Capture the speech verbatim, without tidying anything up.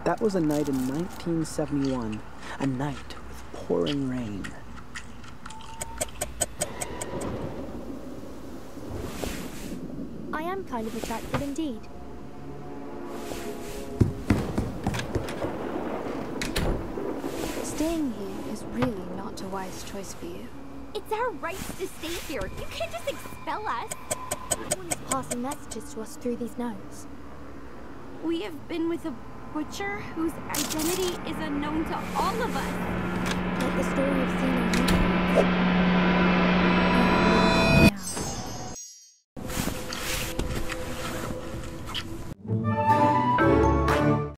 That was a night in nineteen seventy-one. A night with pouring rain. I am kind of attractive indeed. Staying here is really not a wise choice for you. It's our right to stay here. You can't just expel us. Someone is passing messages to us through these notes. We have been with a butcher whose identity is unknown to all of us. Like the story of Xena.